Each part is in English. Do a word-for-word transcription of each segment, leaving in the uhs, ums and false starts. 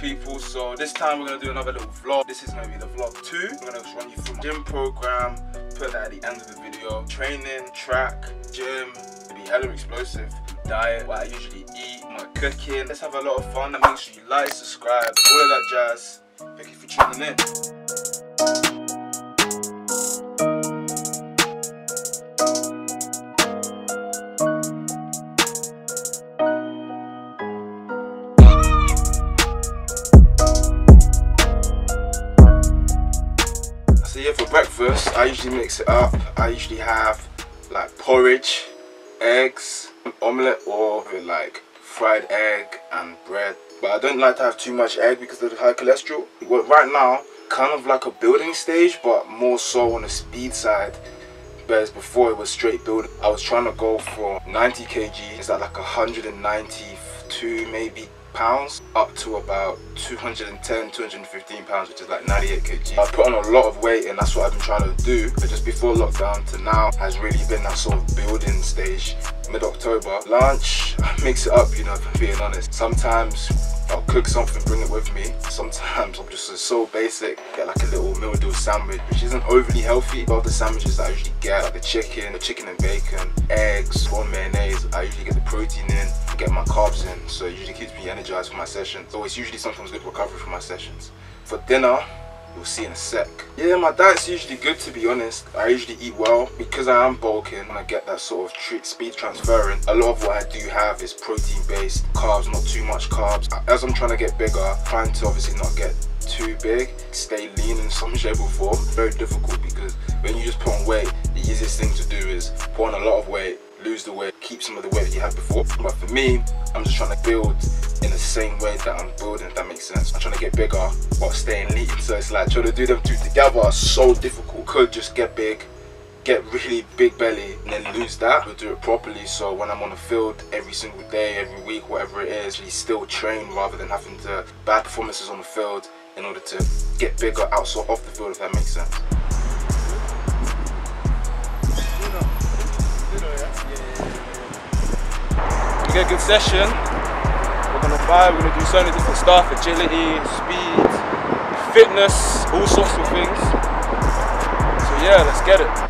people. So this time we're gonna do another little vlog. This is gonna be the vlog two. I'm gonna just run you through my gym program, put that at the end of the video. Training, track, gym, it'll be hella explosive. Diet, what I usually eat, my cooking. Let's have a lot of fun and make sure you like, subscribe, all of that jazz. Thank you for tuning in. So yeah, for breakfast, I usually mix it up. I usually have like porridge, eggs, an omelette, or with like fried egg and bread. But I don't like to have too much egg because of the high cholesterol. Well, right now, kind of like a building stage, but more so on the speed side. Whereas before it was straight building. I was trying to go from ninety kilograms, is that like one hundred ninety-two maybe pounds, up to about two hundred ten, two hundred fifteen pounds, which is like ninety-eight kilograms. I put on a lot of weight and that's what I've been trying to do. But just before lockdown to now has really been that sort of building stage. Mid-October. Lunch, I mix it up, you know, if I'm being honest. Sometimes I'll cook something, bring it with me. Sometimes I'm just so basic, get like a little meal deal sandwich, which isn't overly healthy. A lot of the sandwiches that I usually get, like the chicken, the chicken and bacon, eggs, or mayonnaise, I usually get the protein in, get my carbs in, so it usually keeps me energized for my sessions. So it's usually sometimes good recovery for my sessions. For dinner, you'll see in a sec. Yeah, my diet's usually good, to be honest. I usually eat well because I am bulking and I get that sort of treat speed transferring. A lot of what I do have is protein based, carbs, not too much carbs. As I'm trying to get bigger, trying to obviously not get too big, stay lean in some shape or form. Very difficult because when you just put on weight, the easiest thing to do is put on a lot of weight, lose the weight, keep some of the weight that you had before. But for me, I'm just trying to build in the same way that I'm building, if that makes sense. I'm trying to get bigger while staying lean. So it's like trying to do them two together are so difficult. Could just get big, get really big belly, and then lose that. We'll do it properly, so when I'm on the field every single day, every week, whatever it is, we still train rather than having to bad performances on the field in order to get bigger outside off the field, if that makes sense. We get a good session. We're gonna vibe, we're gonna do so many different stuff, agility, speed, fitness, all sorts of things. So yeah, let's get it.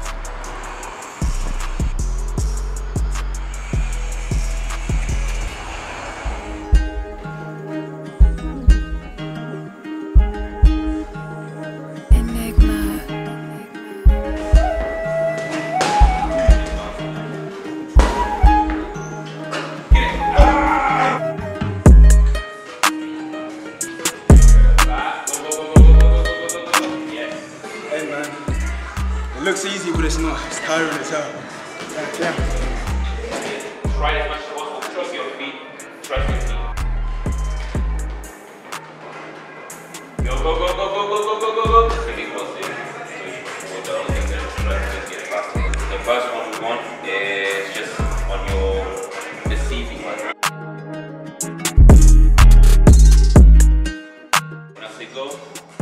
It looks easy, but it's not. It's tiring as hell. Yeah. Try as much as possible. Trust your feet. Trust your feet. Go, go, go, go, go, go, go, go, go, go. Really close in. So the only thing that is trust is get faster. The first one we want is just on your deceiving one. When I say go,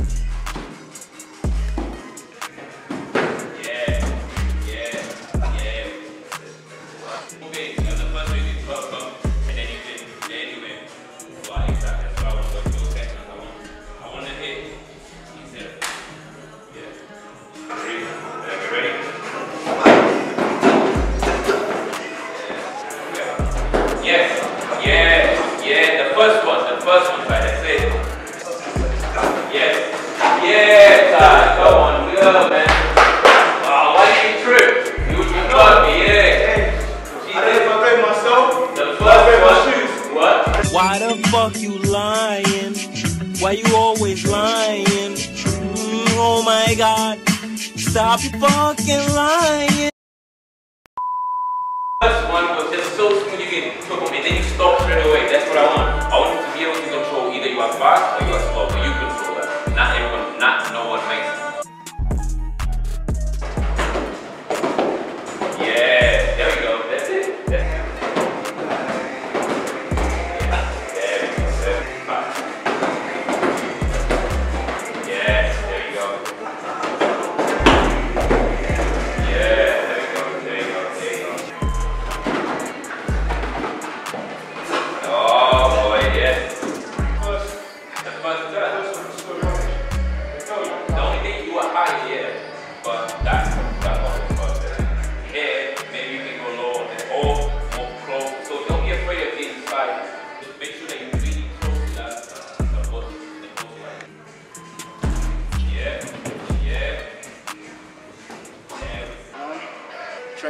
first one, the first one, right? That's it. Yes. Yeah, God, come on, we go, man. Wow, why did you trip? You, you got me, yeah. I didn't play myself. The first one. Shoes. What? Why the fuck you lying? Why you always lying? Mm, oh my God, stop you fucking lying. First one was just so smooth you can took on me, then you stop straight away. That's what I want. I want you to be able to control either you are fast or you are slow, but you control that. Not everyone, not no one makes it. Yeah, there we go. That's it. That's it. Yeah, there we go. Seven, five. Yes, there you go. Yeah, there you go. There you go. There you go. Oh boy, yes. The first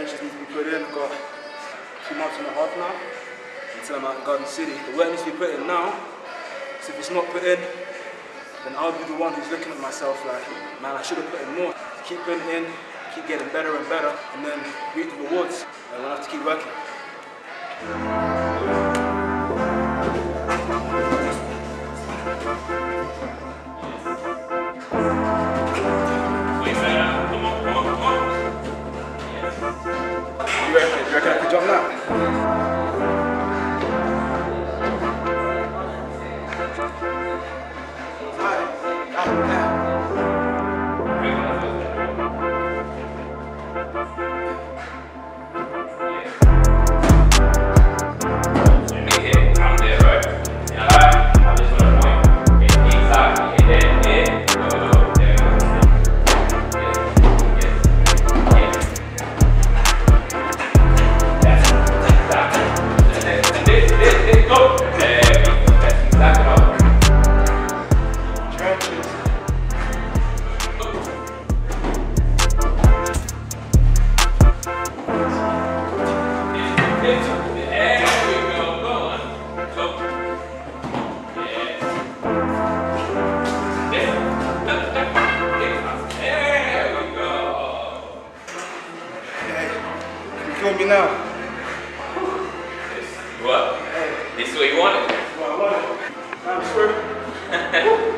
trenches need to be put in. I've got two months and a half now until I'm out in Garden City. The work needs to be put in now, so if it's not put in, then I'll be the one who's looking at myself like, man, I should have put in more. Keep putting in, keep getting better and better, and then reap the rewards. And we'll have to keep working. You reckon, you reckon I could jump that? Me now. What? Hey. This is what you wanted? This is what I wanted. I'm sure.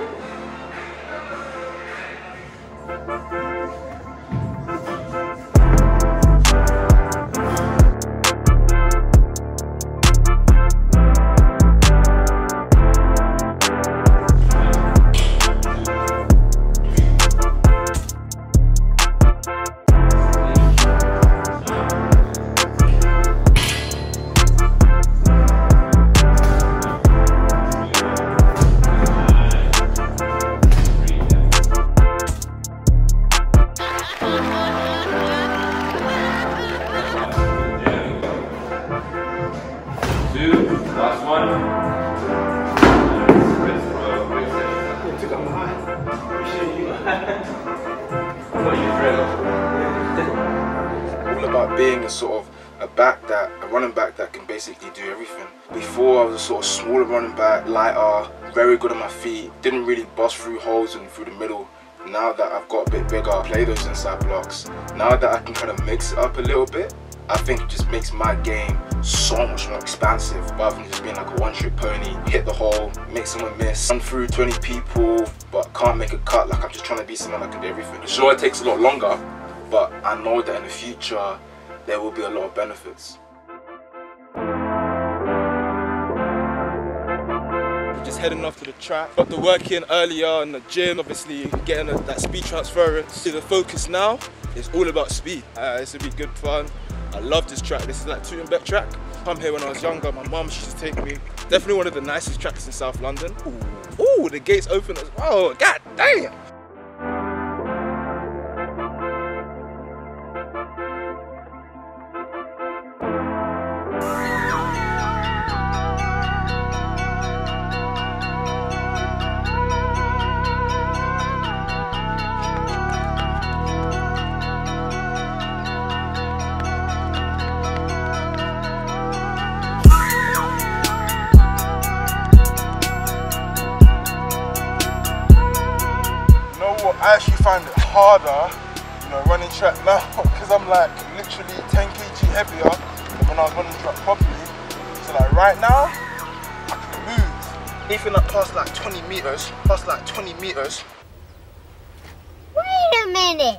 All about being a sort of a back that a running back that can basically do everything. Before I was a sort of smaller running back, lighter, very good on my feet, didn't really bust through holes and through the middle. Now that I've got a bit bigger, play those inside blocks. Now that I can kind of mix it up a little bit, I think it just makes my game so much more expansive rather than just being like a one-trick pony. Hit the hole, make someone miss, run through twenty people, but can't make a cut. Like I'm just trying to be someone that can do everything. Sure, it takes a lot longer, but I know that in the future there will be a lot of benefits. Just heading off to the track. Got the work in earlier in the gym, obviously getting a, that speed transference. The focus now is all about speed. Uh, this will be good fun. I love this track. This is like Tooting track. Come here when I was younger. My mum, she used to take me. Definitely one of the nicest tracks in South London. Ooh, Ooh the gates open as well. God damn. I actually find it harder, you know, running track now because I'm like literally ten kilograms heavier than when I was running track properly. So like right now, I can move. Anything like past like twenty meters, past like twenty meters. Wait a minute.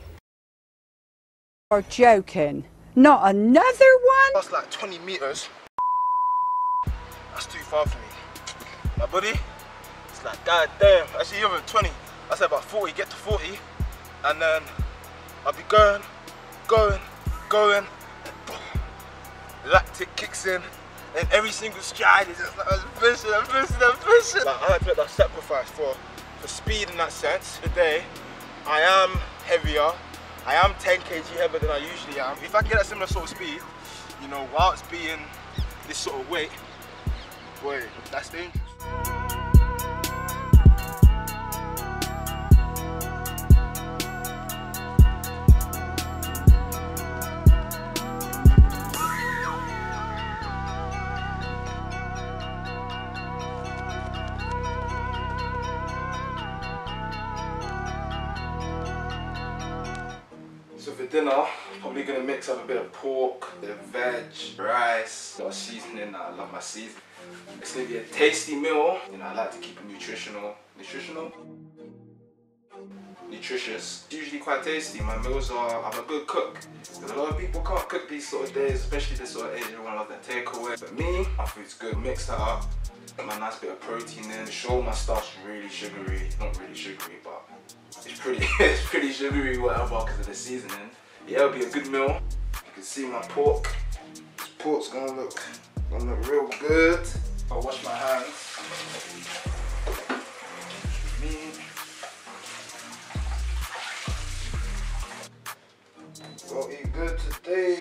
You're joking. Not another one? Past like twenty meters. That's too far for me. My buddy, it's like god damn. Actually, you're twenty. I said about forty, get to forty, and then I'll be going, going, going, and boom, lactic kicks in, and every single stride is just like, I'm pushing, I'm pushing, I'm pushing. Like, I had to make that sacrifice for, for speed in that sense. Today, I am heavier, I am ten kilograms heavier than I usually am. If I can get that similar sort of speed, you know, whilst being this sort of weight, boy, that's dangerous. dinner, probably gonna mix up a bit of pork, a bit of veg, rice, a lot of seasoning. I love my seasoning. It's gonna be a tasty meal. You know, I like to keep it nutritional. Nutritional? Nutritious. It's usually quite tasty. My meals are, I'm a good cook. Because a lot of people can't cook these sort of days, especially this sort of age, everyone loves their takeaway. But me, my food's good. Mix that up. Get my nice bit of protein in. Sure, my stuff's really sugary. Not really sugary, but it's pretty, it's pretty sugary, whatever, because of the seasoning. Yeah, it'll be a good meal. You can see my pork. This pork's gonna look, gonna look real good. I'll wash my hands. Me. Gonna eat good today.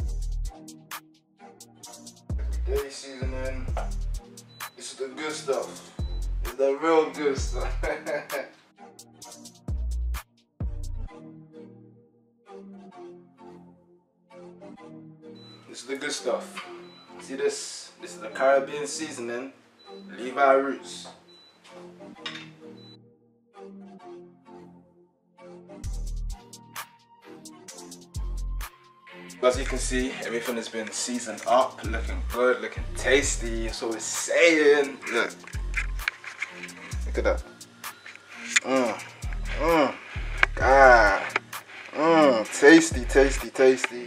Everyday seasoning. This is the good stuff. It's the real good stuff. This is the good stuff. See this? This is the Caribbean seasoning. Levi Roots. As you can see, everything has been seasoned up, looking good, looking tasty. That's what it's saying. Look. Look at that. Mmm. Mmm. God. Mmm. Tasty, tasty, tasty.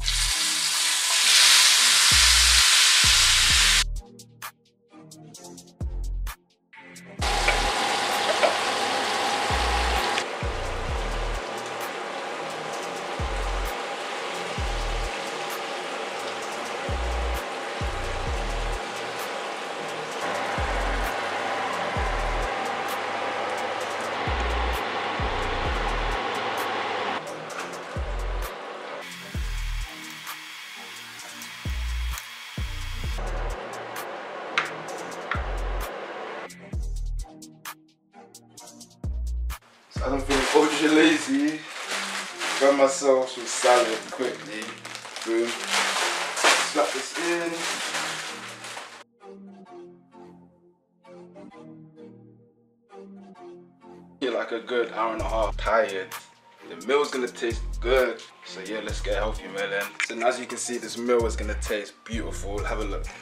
I don't feel ultra lazy. Grab myself some salad quickly. Boom. Slap this in. You're like a good hour and a half tired. The meal's gonna taste good. So yeah, let's get healthy, man. Then. So as you can see, this meal is gonna taste beautiful. Have a look.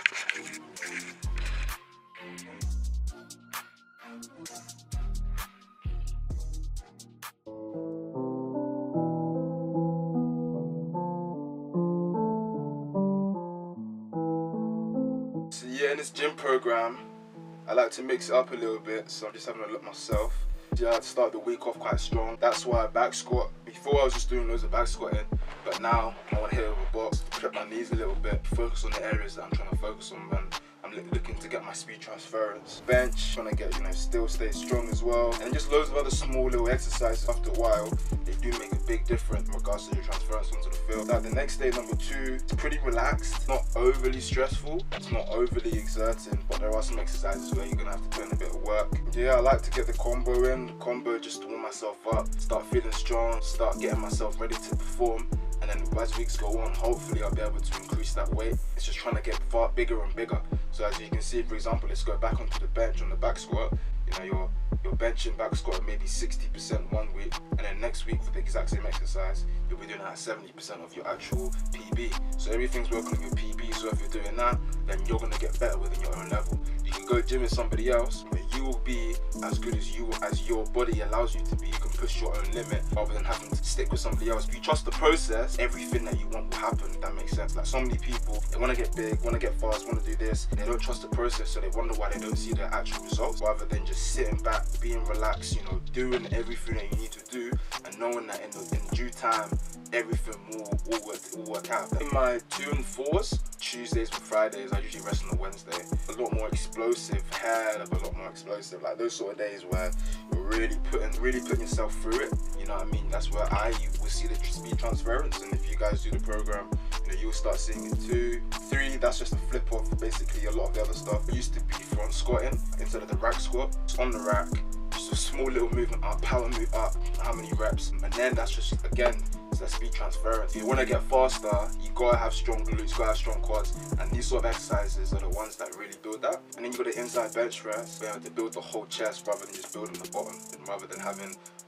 So yeah, in this gym program, I like to mix it up a little bit, so I'm just having a look myself. Yeah, I'd start the week off quite strong. That's why I back squat. Before I was just doing loads of back squatting, but now I want to hit it with a box, prep my knees a little bit, focus on the areas that I'm trying to focus on, and I'm looking to get my speed transference. Bench, trying to get, you know, still stay strong as well. And just loads of other small little exercises. After a while, they do make a big difference in regards to your transference onto the field. Now, the next day, number two, it's pretty relaxed, not overly stressful, it's not overly exerting, but there are some exercises where you're gonna have to put in a bit of work. Yeah, I like to get the combo in, the combo just to warm myself up, start feeling strong, start getting myself ready to perform. And then as weeks go on, hopefully I'll be able to increase that weight. It's just trying to get far bigger and bigger. So as you can see, for example, let's go back onto the bench on the back squat. You know, you're, you're benching back squat maybe sixty percent one week, and then next week for the exact same exercise, you'll be doing that at seventy percent of your actual P B. So everything's working on your P B, so if you're doing that, then you're gonna get better within your own level. You can go gym with somebody else, but you will be as good as you as your body allows you to be. You can push your own limit rather than having to stick with somebody else. If you trust the process, everything that you want will happen. That makes sense. Like so many people, they want to get big, want to get fast, want to do this, they don't trust the process, so they wonder why they don't see their actual results, rather than just sitting back, being relaxed, you know, doing everything that you need to do, and knowing that in, the, in due time, everything will, will, work, will work out. In my two and fours, Tuesdays and Fridays, I usually rest on a Wednesday. A lot more explosive, head up a lot more explosive, like those sort of days where you're really putting, really putting yourself through it. You know what I mean? That's where I will see the speed transference, and if you guys do the program, you know, you'll start seeing it too. Three, that's just a flip off basically a lot of the other stuff. It used to be front squatting instead of the rack squat. It's on the rack, just a small little movement up, power move up, how many reps, and then that's just, again, it's that speed transference. If you want to get faster, you gotta have strong glutes, you gotta have strong quads, and these sort of exercises are the ones that really build that. And then you got the inside bench press, where you have to build the whole chest rather than just building the bottom, and rather than having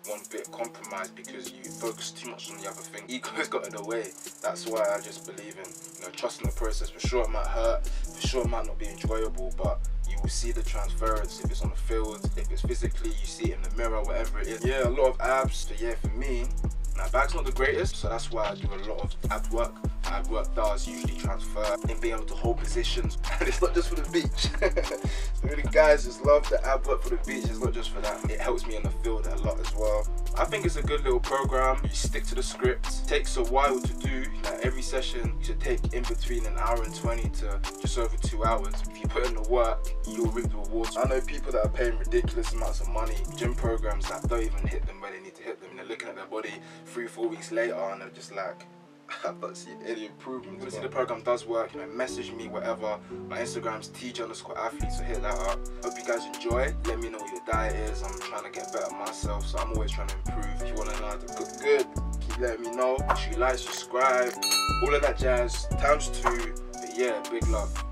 one bit compromised because you focus too much on the other thing. Ego's got in the way. That's why I just believe in, you know, trusting the process. For sure it might hurt, for sure it might not be enjoyable, but you will see the transference if it's on the field, if it's physically, you see it in the mirror, whatever it is. Yeah, a lot of abs. So yeah, for me, now bag's not the greatest, so that's why I do a lot of ab work. Ab work does usually transfer in being able to hold positions, and it's not just for the beach. So really guys, just love the ab work for the beach. It's not just for that. It helps me on the field a lot as well. I think it's a good little program. You stick to the script. It takes a while to do. Like every session you should take in between an hour and twenty to just over two hours. If you put in the work, you'll reap the rewards. I know people that are paying ridiculous amounts of money, gym programs that don't even hit them where they need to hit them. They're looking at their body three, four weeks later and they're just like, I don't see any improvement. Obviously the program does work, you know, message me, whatever. My Instagram's T J underscore athlete, so hit that up. Hope you guys enjoy. Let me know what your diet is. I'm trying to get better myself, so I'm always trying to improve. If you want to know how to cook good, keep letting me know. Make sure you like, subscribe, all of that jazz, times two. But yeah, big love.